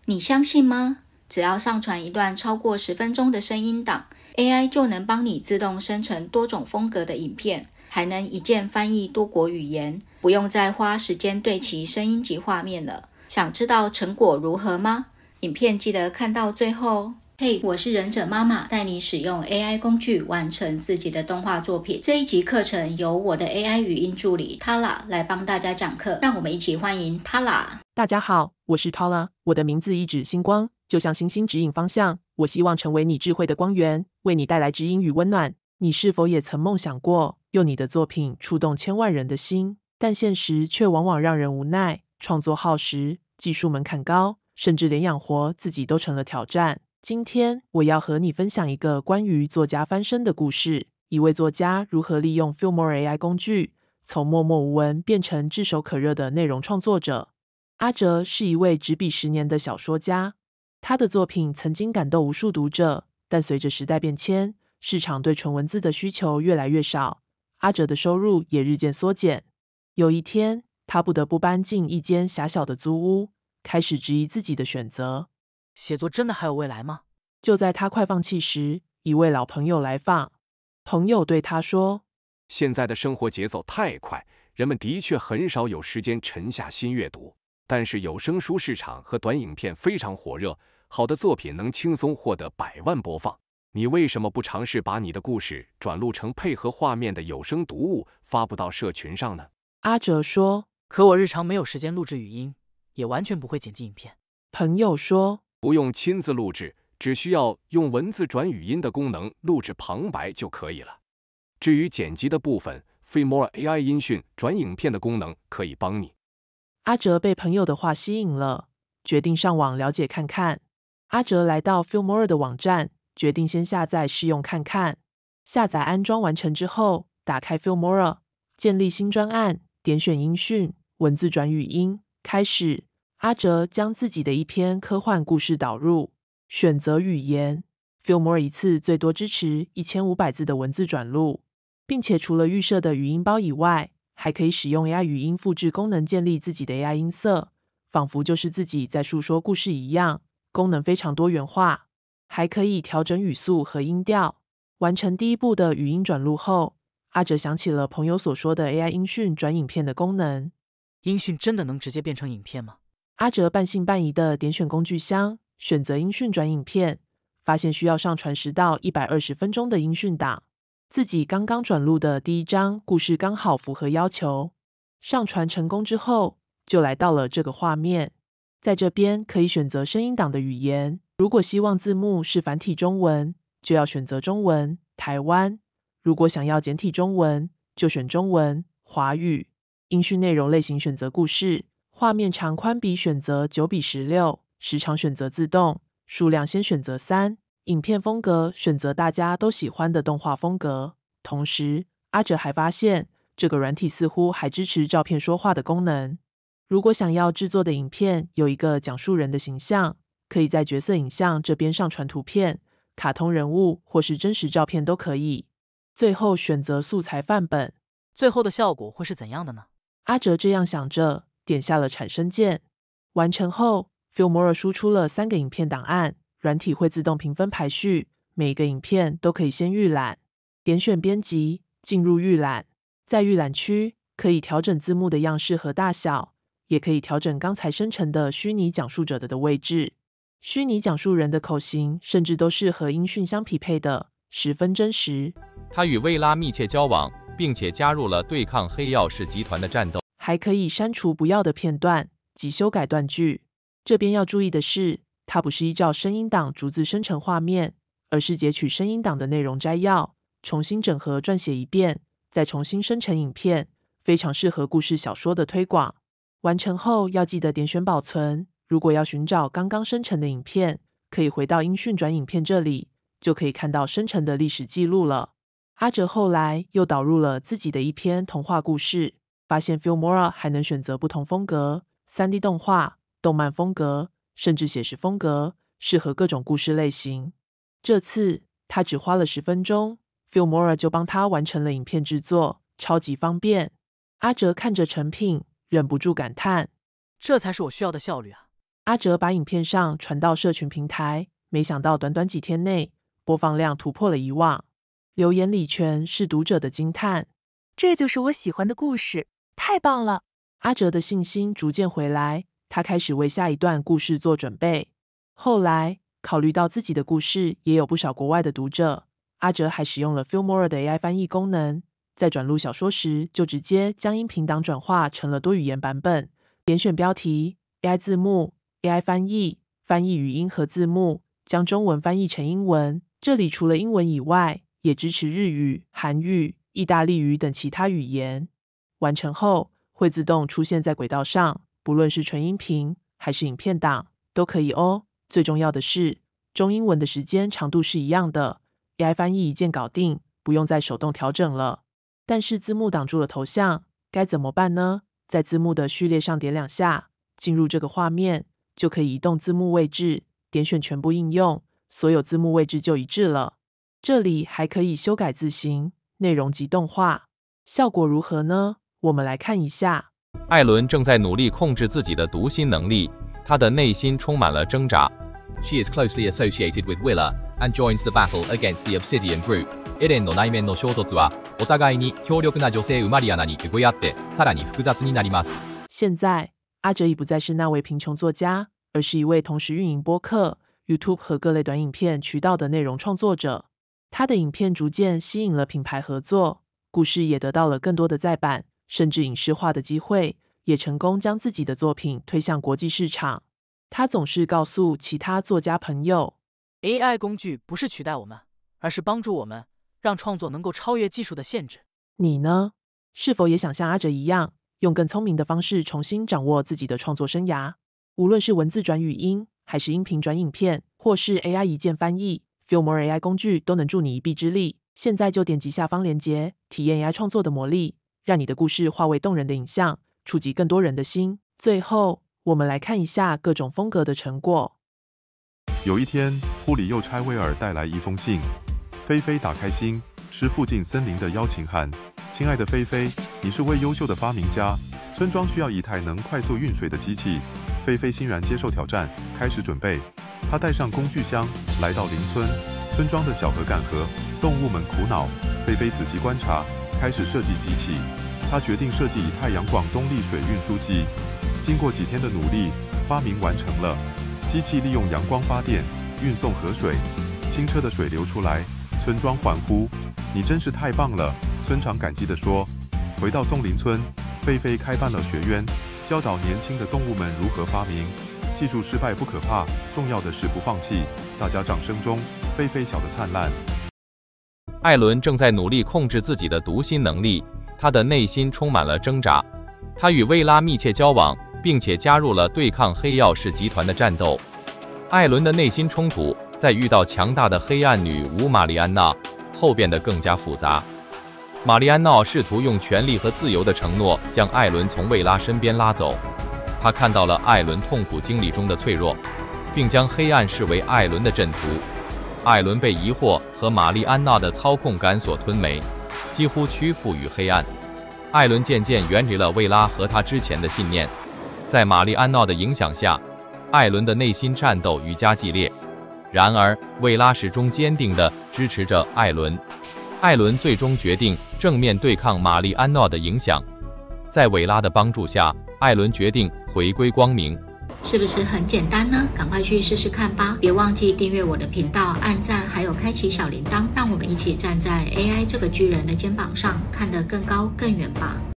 你相信吗？只要上传一段超过10分钟的声音档， AI 就能帮你自动生成多种风格的影片，还能一键翻译多国语言，不用再花时间对齐声音及画面了。想知道成果如何吗？影片记得看到最后哦。嘿，我是忍者妈妈，带你使用 AI 工具完成自己的动画作品。这一集课程由我的 AI 语音助理 Tala 来帮大家讲课，让我们一起欢迎 Tala。 大家好，我是 Tala， 我的名字一指星光，就像星星指引方向。我希望成为你智慧的光源，为你带来指引与温暖。你是否也曾梦想过，用你的作品触动千万人的心？但现实却往往让人无奈，创作耗时，技术门槛高，甚至连养活自己都成了挑战。今天我要和你分享一个关于作家翻身的故事，一位作家如何利用 Fillmore AI 工具，从默默无闻变成炙手可热的内容创作者。阿哲是一位执笔10年的小说家，他的作品曾经感动无数读者，但随着时代变迁，市场对纯文字的需求越来越少，阿哲的收入也日渐缩减。有一天，他不得不搬进一间狭小的租屋，开始质疑自己的选择。 写作真的还有未来吗？ 就在他快放弃时，一位老朋友来访。朋友对他说： 现在的生活节奏太快，人们的确很少有时间沉下心阅读，但是有声书市场和短影片非常火热，好的作品能轻松获得100万播放。你为什么不尝试把你的故事转录成配合画面的有声读物，发布到社群上呢？ 阿哲说： 可我日常没有时间录制语音，也完全不会剪辑影片。 朋友说： 不用亲自录制，只需要用文字转语音的功能录制旁白就可以了。至于剪辑的部分， Fillmore AI 音讯转影片的功能可以帮你。 阿哲被朋友的话吸引了，决定上网了解看看。阿哲来到 Fillmore 的网站，决定先下载试用看看。下载安装完成之后，打开 Fillmore， 建立新专案，点选音讯，文字转语音，开始。阿哲将自己的一篇科幻故事导入，选择语言。Fillmore 一次最多支持1500字的文字转录，并且除了预设的语音包以外，还可以使用 AI 语音复制功能建立自己的 AI 音色，仿佛就是自己在述说故事一样，功能非常多元化，还可以调整语速和音调。完成第一步的语音转录后，阿哲想起了朋友所说的 AI 音讯转影片的功能。 音讯真的能直接变成影片吗？ 阿哲半信半疑的点选工具箱，选择音讯转影片，发现需要上传10到120分钟的音讯档。自己刚刚转录的第一章故事刚好符合要求。上传成功之后，就来到了这个画面。在这边可以选择声音档的语言，如果希望字幕是繁体中文，就要选择中文、台湾；如果想要简体中文，就选中文、华语。音讯内容类型选择故事，画面长宽比选择9:16，时长选择自动，数量先选择3，影片风格选择大家都喜欢的动画风格。同时，阿哲还发现这个软体似乎还支持照片说话的功能。如果想要制作的影片有一个讲述人的形象，可以在角色影像这边上传图片、卡通人物或是真实照片都可以。最后选择素材范本。 最后的效果会是怎样的呢？ 阿哲这样想着，点下了产生键。完成后 Fillmore 输出了3个影片档案，软体会自动评分排序，每一个影片都可以先预览。点选编辑，进入预览。在预览区可以调整字幕的样式和大小，也可以调整刚才生成的虚拟讲述者的位置。虚拟讲述人的口型甚至都是和音讯相匹配的，十分真实。 他与薇拉密切交往，并且加入了对抗黑曜石集团的战斗。 还可以删除不要的片段及修改断句。这边要注意的是，它不是依照声音档逐字生成画面，而是截取声音档的内容摘要，重新整合撰写一遍，再重新生成影片，非常适合故事小说的推广。完成后要记得点选保存。如果要寻找刚刚生成的影片，可以回到音讯转影片这里，就可以看到生成的历史记录了。阿哲后来又导入了自己的一篇童话故事，发现 Fillmore 还能选择不同风格， 3D 动画、动漫风格，甚至写实风格，适合各种故事类型。这次他只花了10分钟， Fillmore 就帮他完成了影片制作，超级方便。阿哲看着成品，忍不住感叹： 这才是我需要的效率啊！ 阿哲把影片上传到社群平台，没想到短短几天内，播放量突破了以往，留言里全是读者的惊叹。 这就是我喜欢的故事，太棒了！ 阿哲的信心逐渐回来，他开始为下一段故事做准备。后来，考虑到自己的故事也有不少国外的读者，阿哲还使用了 Filmora 的 AI 翻译功能，在转录小说时就直接将音频档转化成了多语言版本，点选标题、AI 字幕、AI 翻译、翻译语音和字幕，将中文翻译成英文。这里除了英文以外，也支持日语、韩语、意大利语等其他语言。完成后会自动出现在轨道上，不论是纯音频还是影片档都可以哦。最重要的是，中英文的时间长度是一样的， AI 翻译一键搞定，不用再手动调整了。但是字幕挡住了头像，该怎么办呢？在字幕的序列上点2下，进入这个画面，就可以移动字幕位置，点选全部应用，所有字幕位置就一致了。这里还可以修改字型、内容及动画，效果如何呢？我们来看一下。 艾伦正在努力控制自己的读心能力，他的内心充满了挣扎。 She is closely associated with Willa and joins the battle against the Obsidian Group。エレンの内面の衝突はお互いに強力な女性ウマリアナに動き合ってさらに複雑になります。 现在，阿哲已不再是那位贫穷作家，而是一位同时运营播客、YouTube 和各类短影片渠道的内容创作者。他的影片逐渐吸引了品牌合作，故事也得到了更多的再版，甚至影视化的机会，也成功将自己的作品推向国际市场。他总是告诉其他作家朋友 ，AI 工具不是取代我们，而是帮助我们，让创作能够超越技术的限制。 你呢？是否也想像阿哲一样，用更聪明的方式重新掌握自己的创作生涯？无论是文字转语音，还是音频转影片，或是 AI 一键翻译， Filmora AI 工具都能助你一臂之力。现在就点击下方链接，体验 AI 创作的魔力，让你的故事化为动人的影像，触及更多人的心。最后，我们来看一下各种风格的成果。 有一天，库里又差威尔带来一封信。菲菲打开信，是附近森林的邀请函。亲爱的菲菲，你是位优秀的发明家，村庄需要一台能快速运水的机器。菲菲欣然接受挑战，开始准备。她带上工具箱，来到邻村。村庄的小河干涸，动物们苦恼。菲菲仔细观察，开始设计机器。她决定设计以太阳广东力水运输机。经过几天的努力，发明完成了。机器利用阳光发电，运送河水，清澈的水流出来，村庄欢呼：“你真是太棒了！”村长感激地说。回到松林村，菲菲开办了学院，教导年轻的动物们如何发明。记住，失败不可怕，重要的是不放弃。大家掌声中，菲菲笑得灿烂。 艾伦正在努力控制自己的读心能力，他的内心充满了挣扎。他与薇拉密切交往，并且加入了对抗黑曜石集团的战斗。艾伦的内心冲突在遇到强大的黑暗女巫玛丽安娜后变得更加复杂。玛丽安娜试图用权力和自由的承诺将艾伦从薇拉身边拉走。他看到了艾伦痛苦经历中的脆弱，并将黑暗视为艾伦的阵图。艾伦被疑惑和玛丽安娜的操控感所吞没，几乎屈服于黑暗。艾伦渐渐远离了薇拉和他之前的信念。在玛丽安娜的影响下，艾伦的内心战斗愈加激烈。然而，薇拉始终坚定地支持着艾伦。艾伦最终决定正面对抗玛丽安娜的影响。在薇拉的帮助下，艾伦决定回归光明。 是不是很简单呢？赶快去试试看吧！别忘记订阅我的频道、按赞，还有开启小铃铛，让我们一起站在 AI 这个巨人的肩膀上，看得更高更远吧！